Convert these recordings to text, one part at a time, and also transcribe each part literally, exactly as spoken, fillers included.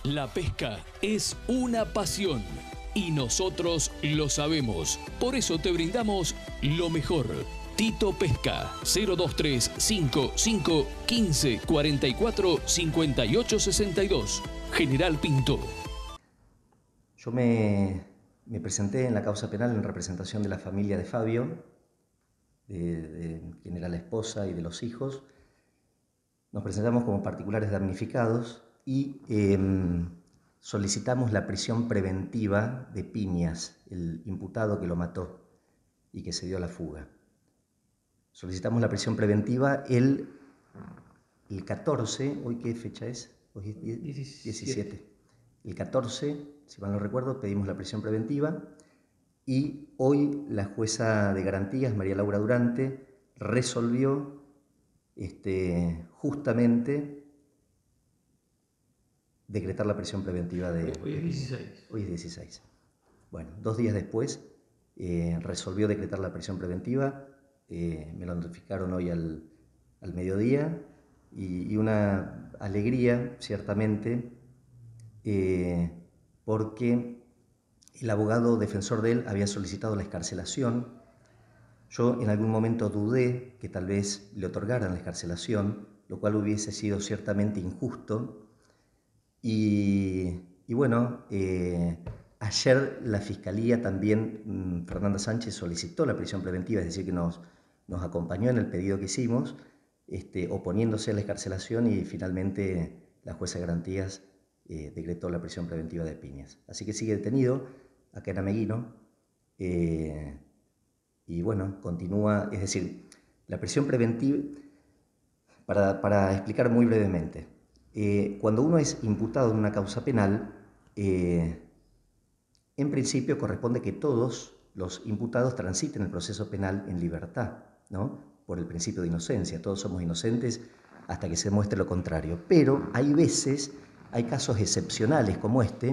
La pesca es una pasión y nosotros lo sabemos. Por eso te brindamos lo mejor. Tito Pesca, cero dos tres cinco cinco uno cinco cuatro cuatro cinco ocho seis dos. General Pinto. Yo me, me presenté en la causa penal en representación de la familia de Fabio, de, de quien era la esposa y de los hijos. Nos presentamos como particulares damnificados y eh, solicitamos la prisión preventiva de Piñas, el imputado que lo mató y que se dio a la fuga. Solicitamos la prisión preventiva el, el catorce, ¿hoy qué fecha es? Hoy es diecisiete. El catorce, si mal no recuerdo, pedimos la prisión preventiva y hoy la jueza de garantías, María Laura Durante, resolvió este, justamente decretar la prisión preventiva de... Hoy es dieciséis. Hoy es dieciséis. Bueno, dos días después eh, resolvió decretar la prisión preventiva, eh, me lo notificaron hoy al, al mediodía y, y una alegría, ciertamente, eh, porque el abogado defensor de él había solicitado la excarcelación. Yo en algún momento dudé que tal vez le otorgaran la excarcelación, lo cual hubiese sido ciertamente injusto. Y, y bueno, eh, ayer la Fiscalía también, Fernanda Sánchez, solicitó la prisión preventiva, es decir, que nos, nos acompañó en el pedido que hicimos, este, oponiéndose a la excarcelación y finalmente la jueza de garantías eh, decretó la prisión preventiva de Piñas. Así que sigue detenido acá en Ameguino eh, y bueno, continúa, es decir, la prisión preventiva, para, para explicar muy brevemente, Eh, cuando uno es imputado en una causa penal, eh, en principio corresponde que todos los imputados transiten el proceso penal en libertad, ¿no? Por el principio de inocencia. Todos somos inocentes hasta que se demuestre lo contrario. Pero hay veces, hay casos excepcionales como este,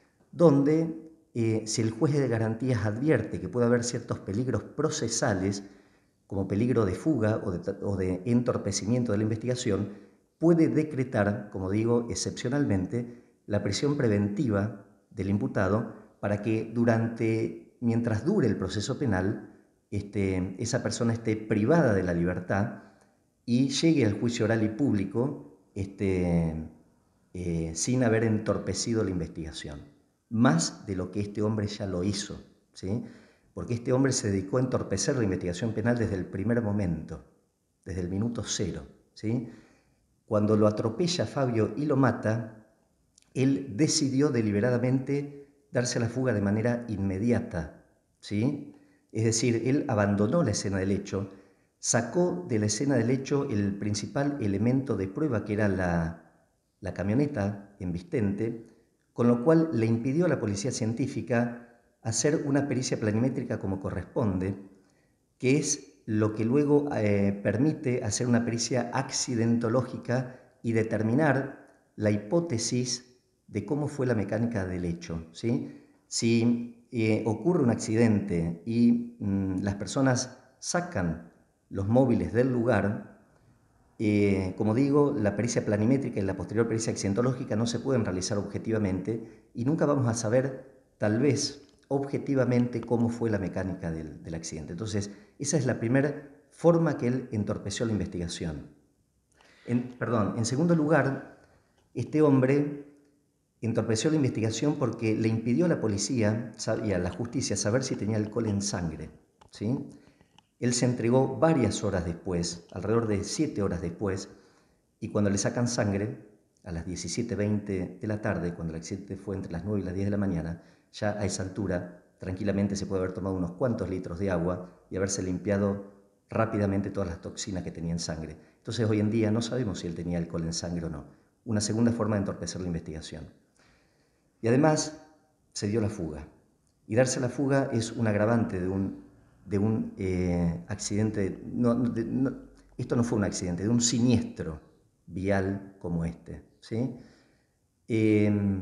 donde eh, si el juez de garantías advierte que puede haber ciertos peligros procesales, como peligro de fuga o de, o de entorpecimiento de la investigación, puede decretar, como digo, excepcionalmente, la prisión preventiva del imputado para que durante, mientras dure el proceso penal, este, esa persona esté privada de la libertad y llegue al juicio oral y público este, eh, sin haber entorpecido la investigación. Más de lo que este hombre ya lo hizo, ¿sí? Porque este hombre se dedicó a entorpecer la investigación penal desde el primer momento, desde el minuto cero, ¿sí? Cuando lo atropella Fabio y lo mata, él decidió deliberadamente darse a la fuga de manera inmediata, ¿sí? Es decir, él abandonó la escena del hecho, sacó de la escena del hecho el principal elemento de prueba, que era la, la camioneta embistente, con lo cual le impidió a la policía científica hacer una pericia planimétrica como corresponde, que es lo que luego eh, permite hacer una pericia accidentológica y determinar la hipótesis de cómo fue la mecánica del hecho, ¿sí? Si eh, ocurre un accidente y mmm, las personas sacan los móviles del lugar, eh, como digo, la pericia planimétrica y la posterior pericia accidentológica no se pueden realizar objetivamente y nunca vamos a saber, tal vez, objetivamente cómo fue la mecánica del, del accidente. Entonces, esa es la primera forma que él entorpeció la investigación. En, perdón, en segundo lugar, este hombre entorpeció la investigación porque le impidió a la policía y a la justicia saber si tenía alcohol en sangre, ¿sí? Él se entregó varias horas después, alrededor de siete horas después, y cuando le sacan sangre, a las diecisiete veinte de la tarde, cuando el accidente fue entre las nueve y las diez de la mañana, ya a esa altura, tranquilamente se puede haber tomado unos cuantos litros de agua y haberse limpiado rápidamente todas las toxinas que tenía en sangre. Entonces, hoy en día no sabemos si él tenía alcohol en sangre o no. Una segunda forma de entorpecer la investigación. Y además, se dio la fuga. Y darse la fuga es un agravante de un, de un eh, accidente, no, de, no, esto no fue un accidente, de un siniestro vial como este, ¿sí? Eh,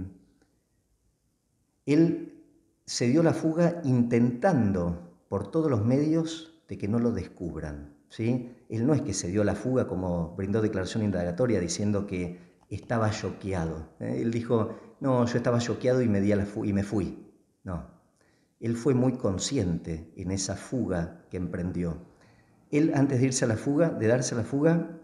él se dio la fuga intentando por todos los medios de que no lo descubran, ¿sí? Él no es que se dio la fuga como brindó declaración indagatoria diciendo que estaba choqueado. ¿eh? Él dijo, no, yo estaba choqueado y me, di a la fu y me fui. No, él fue muy consciente en esa fuga que emprendió. Él, antes de irse a la fuga, de darse a la fuga,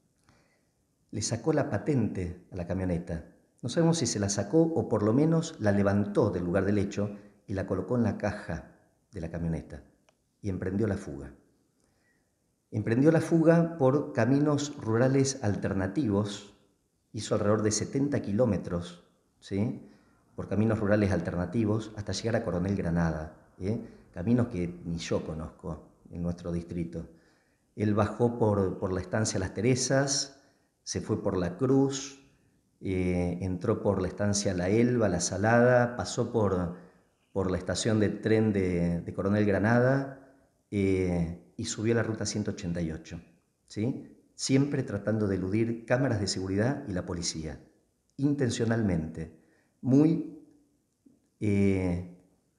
le sacó la patente a la camioneta. No sabemos si se la sacó o por lo menos la levantó del lugar del hecho y la colocó en la caja de la camioneta y emprendió la fuga. Emprendió la fuga por caminos rurales alternativos, hizo alrededor de setenta kilómetros, ¿sí? Por caminos rurales alternativos hasta llegar a Coronel Granada, ¿eh? Caminos que ni yo conozco en nuestro distrito. Él bajó por, por la estancia Las Teresas, se fue por La Cruz, eh, entró por la estancia La Elba, La Salada, pasó por, por la estación de tren de, de Coronel Granada eh, y subió a la ruta ciento ochenta y ocho, ¿sí? Siempre tratando de eludir cámaras de seguridad y la policía, intencionalmente, muy, eh,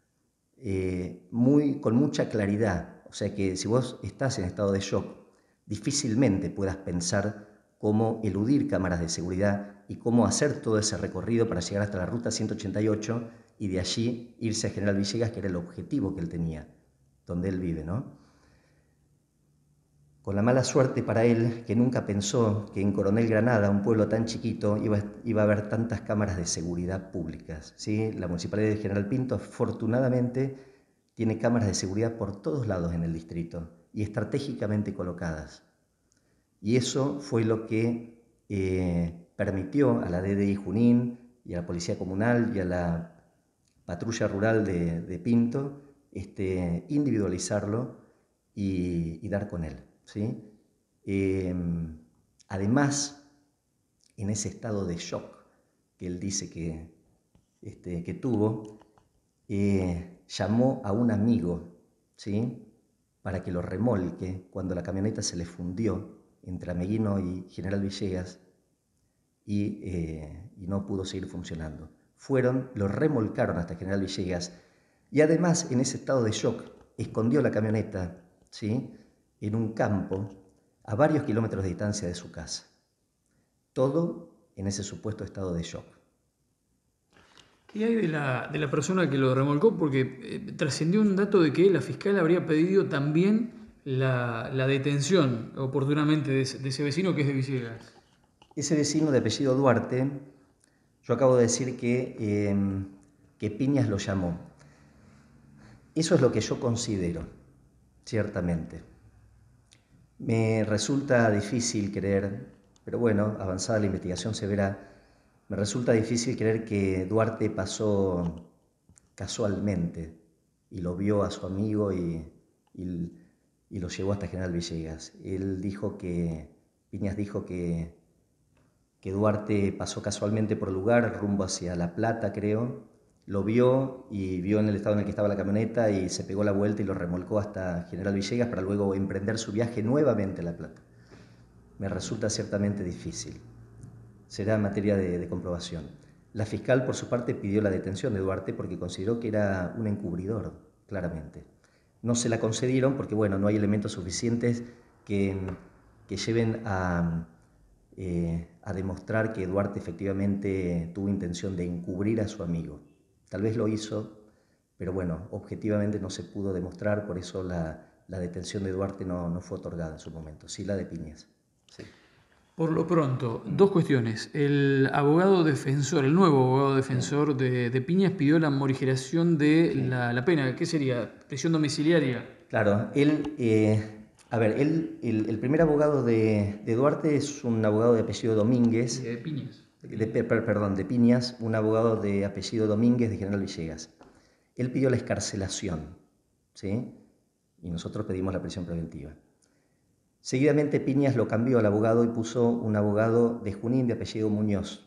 eh, muy, con mucha claridad. O sea que si vos estás en estado de shock, difícilmente puedas pensar cómo eludir cámaras de seguridad y cómo hacer todo ese recorrido para llegar hasta la ruta ciento ochenta y ocho y de allí irse a General Villegas, que era el objetivo que él tenía, donde él vive, ¿no? Con la mala suerte para él, que nunca pensó que en Coronel Granada, un pueblo tan chiquito, iba, iba a haber tantas cámaras de seguridad públicas, ¿sí? La Municipalidad de General Pinto, afortunadamente, tiene cámaras de seguridad por todos lados en el distrito y estratégicamente colocadas. Y eso fue lo que eh, permitió a la D D I Junín y a la Policía Comunal y a la Patrulla Rural de, de Pinto este, individualizarlo y, y dar con él, ¿sí? Eh, además, en ese estado de shock que él dice que, este, que tuvo, eh, llamó a un amigo, ¿sí? Para que lo remolque cuando la camioneta se le fundió entre Ameguino y General Villegas y, eh, y no pudo seguir funcionando. Fueron, lo remolcaron hasta General Villegas y además en ese estado de shock escondió la camioneta, ¿sí? En un campo a varios kilómetros de distancia de su casa. Todo en ese supuesto estado de shock. ¿Qué hay de la, de la persona que lo remolcó? Porque eh, trascendió un dato de que la fiscal habría pedido también la, la detención oportunamente de ese, de ese vecino que es de Villegas. Ese vecino de apellido Duarte, yo acabo de decir que, eh, que Piñas lo llamó. Eso es lo que yo considero, ciertamente. Me resulta difícil creer, pero bueno, avanzada la investigación se verá, me resulta difícil creer que Duarte pasó casualmente y lo vio a su amigo y, y, y lo llevó hasta General Villegas. Él dijo que, Piñas dijo que, que Duarte pasó casualmente por el lugar, rumbo hacia La Plata, creo, lo vio y vio en el estado en el que estaba la camioneta y se pegó la vuelta y lo remolcó hasta General Villegas para luego emprender su viaje nuevamente a La Plata. Me resulta ciertamente difícil. Será materia de, de comprobación. La fiscal, por su parte, pidió la detención de Duarte porque consideró que era un encubridor, claramente. No se la concedieron porque, bueno, no hay elementos suficientes que, que lleven a, eh, a demostrar que Duarte efectivamente tuvo intención de encubrir a su amigo. Tal vez lo hizo, pero bueno, objetivamente no se pudo demostrar, por eso la, la detención de Duarte no, no fue otorgada en su momento, sí la de Piñas. Sí. Por lo pronto, dos cuestiones. El abogado defensor, el nuevo abogado defensor sí. de, de Piñas pidió la morigeración de sí. la, la pena. ¿Qué sería? ¿Prisión domiciliaria? Claro, él, eh, a ver, él, el, el primer abogado de, de Duarte es un abogado de apellido Domínguez. De Piñas. De, de, perdón, de Piñas, un abogado de apellido Domínguez de General Villegas. Él pidió la excarcelación, ¿sí? Y nosotros pedimos la prisión preventiva. Seguidamente Piñas lo cambió al abogado y puso un abogado de Junín de apellido Muñoz.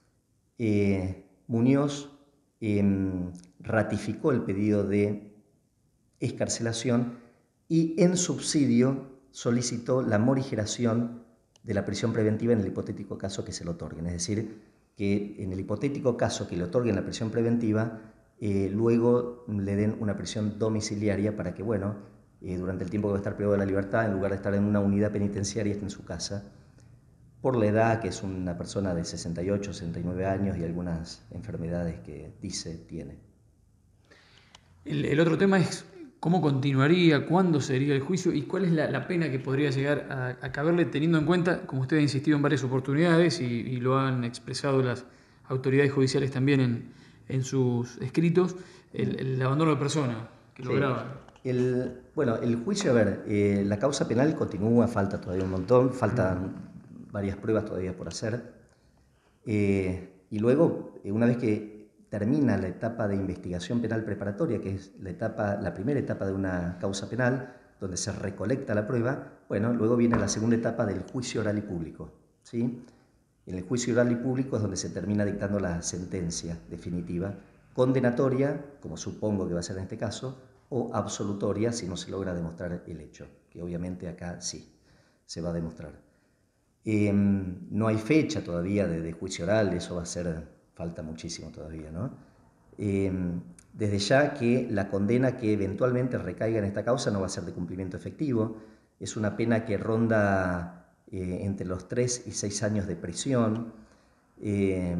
Eh, Muñoz eh, ratificó el pedido de excarcelación y en subsidio solicitó la morigeración de la prisión preventiva en el hipotético caso que se le otorguen. Es decir, que en el hipotético caso que le otorguen la prisión preventiva, eh, luego le den una prisión domiciliaria para que, bueno, Eh, durante el tiempo que va a estar privado de la libertad, en lugar de estar en una unidad penitenciaria, esté en su casa. por la edad, que es una persona de sesenta y ocho, sesenta y nueve años y algunas enfermedades que dice tiene. El, el otro tema es cómo continuaría, cuándo sería el juicio y cuál es la, la pena que podría llegar a, a caberle, teniendo en cuenta, como usted ha insistido en varias oportunidades y, y lo han expresado las autoridades judiciales también en, en sus escritos, el, el abandono de persona que lo Sí. graban. El, bueno, el juicio, a ver, eh, la causa penal continúa, falta todavía un montón, faltan varias pruebas todavía por hacer. Eh, y luego, eh, una vez que termina la etapa de investigación penal preparatoria, que es la, etapa, la primera etapa de una causa penal, donde se recolecta la prueba, bueno, luego viene la segunda etapa del juicio oral y público, ¿sí? En el juicio oral y público es donde se termina dictando la sentencia definitiva, condenatoria, como supongo que va a ser en este caso, o absolutoria si no se logra demostrar el hecho, que obviamente acá sí se va a demostrar. Eh, no hay fecha todavía de, de juicio oral, eso va a ser, falta muchísimo todavía, ¿no? Eh, desde ya que la condena que eventualmente recaiga en esta causa no va a ser de cumplimiento efectivo, es una pena que ronda eh, entre los tres y seis años de prisión. Eh,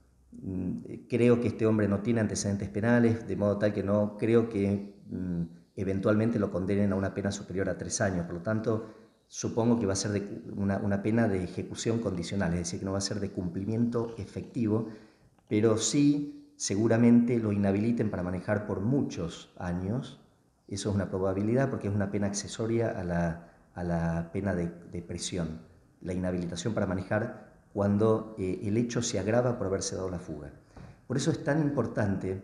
creo que este hombre no tiene antecedentes penales, de modo tal que no creo que mm, eventualmente lo condenen a una pena superior a tres años, por lo tanto supongo que va a ser de una, una pena de ejecución condicional, es decir, que no va a ser de cumplimiento efectivo, pero sí seguramente lo inhabiliten para manejar por muchos años. Eso es una probabilidad porque es una pena accesoria a la, a la pena de, de prisión, la inhabilitación para manejar cuando eh, el hecho se agrava por haberse dado la fuga. Por eso es tan importante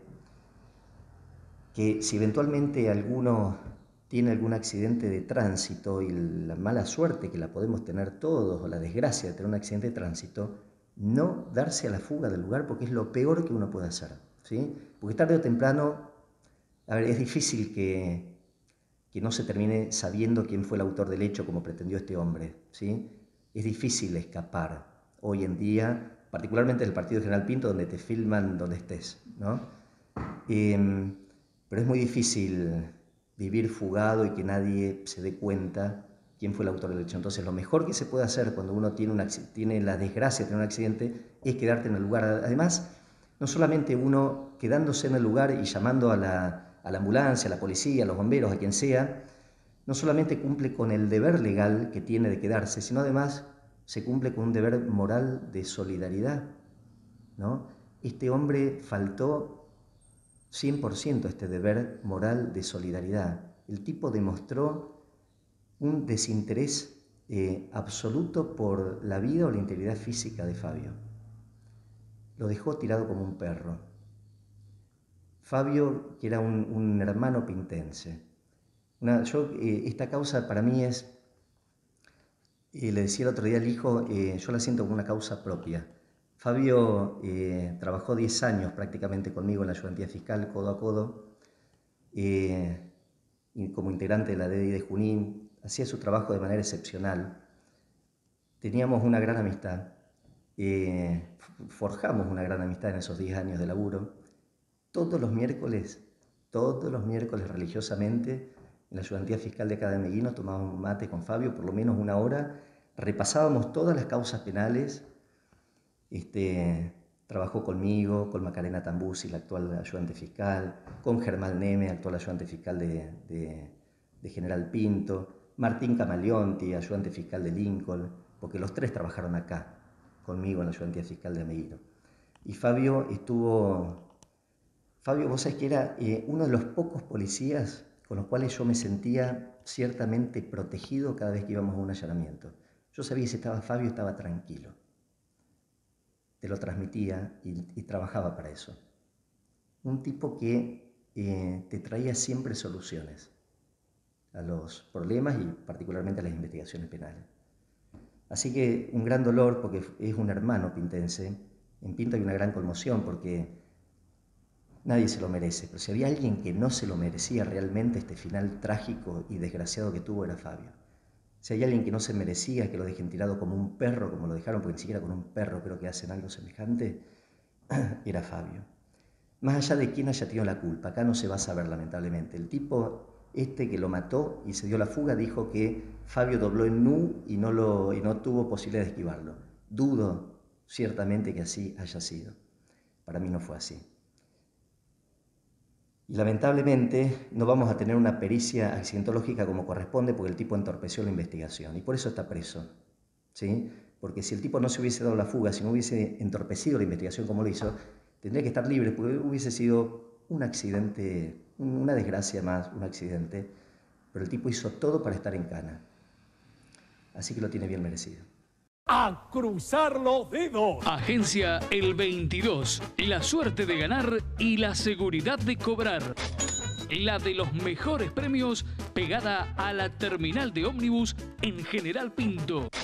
que si eventualmente alguno tiene algún accidente de tránsito y la mala suerte que la podemos tener todos, o la desgracia de tener un accidente de tránsito, no darse a la fuga del lugar porque es lo peor que uno puede hacer, ¿sí? Porque tarde o temprano, a ver, es difícil que, que no se termine sabiendo quién fue el autor del hecho como pretendió este hombre, ¿sí? Es difícil escapar hoy en día, particularmente del partido General Pinto, donde te filman donde estés, ¿no? Eh, pero es muy difícil vivir fugado y que nadie se dé cuenta quién fue el autor del hecho. Entonces, lo mejor que se puede hacer cuando uno tiene, una, tiene la desgracia de tener un accidente es quedarte en el lugar. Además, no solamente uno quedándose en el lugar y llamando a la, a la ambulancia, a la policía, a los bomberos, a quien sea, no solamente cumple con el deber legal que tiene de quedarse, sino además se cumple con un deber moral de solidaridad, ¿no? Este hombre faltó cien por ciento a este deber moral de solidaridad. El tipo demostró un desinterés eh, absoluto por la vida o la integridad física de Fabio. Lo dejó tirado como un perro. Fabio, que era un, un hermano pintense. Una, yo, eh, esta causa para mí es, eh, le decía el otro día al hijo, eh, yo la siento como una causa propia. Fabio eh, trabajó diez años prácticamente conmigo en la ayudantía fiscal, codo a codo, eh, y como integrante de la D D I de Junín, hacía su trabajo de manera excepcional. Teníamos una gran amistad, eh, forjamos una gran amistad en esos diez años de laburo. Todos los miércoles, todos los miércoles religiosamente, en la ayudantía fiscal de acá de Meguino tomábamos mate con Fabio por lo menos una hora, repasábamos todas las causas penales. Este, trabajó conmigo, con Macarena Tambuzzi, la actual ayudante fiscal, con Germán Neme, actual ayudante fiscal de, de, de General Pinto, Martín Camaleonti, ayudante fiscal de Lincoln, porque los tres trabajaron acá conmigo en la ayudantía fiscal de Meguino. Y Fabio estuvo... Fabio, vos sabés que era eh, uno de los pocos policías con los cuales yo me sentía ciertamente protegido cada vez que íbamos a un allanamiento. Yo sabía que si estaba Fabio estaba tranquilo. Te lo transmitía y, y trabajaba para eso. Un tipo que eh, te traía siempre soluciones a los problemas y particularmente a las investigaciones penales. Así que un gran dolor porque es un hermano pintense. En Pinto hay una gran conmoción porque nadie se lo merece, pero si había alguien que no se lo merecía realmente este final trágico y desgraciado que tuvo era Fabio. Si hay alguien que no se merecía que lo dejen tirado como un perro, como lo dejaron, porque ni siquiera con un perro creo que hacen algo semejante, era Fabio. Más allá de quién haya tenido la culpa, acá no se va a saber lamentablemente. El tipo este que lo mató y se dio la fuga dijo que Fabio dobló en Nu y no, lo, y no tuvo posibilidad de esquivarlo. Dudo ciertamente que así haya sido. Para mí no fue así. Y lamentablemente no vamos a tener una pericia accidentológica como corresponde porque el tipo entorpeció la investigación y por eso está preso, ¿sí? Porque si el tipo no se hubiese dado la fuga, si no hubiese entorpecido la investigación como lo hizo, tendría que estar libre porque hubiese sido un accidente, una desgracia más, un accidente, pero el tipo hizo todo para estar en cana. Así que lo tiene bien merecido. ¡A cruzar los dedos! Agencia El veintidós, la suerte de ganar y la seguridad de cobrar. La de los mejores premios pegada a la terminal de ómnibus en General Pinto.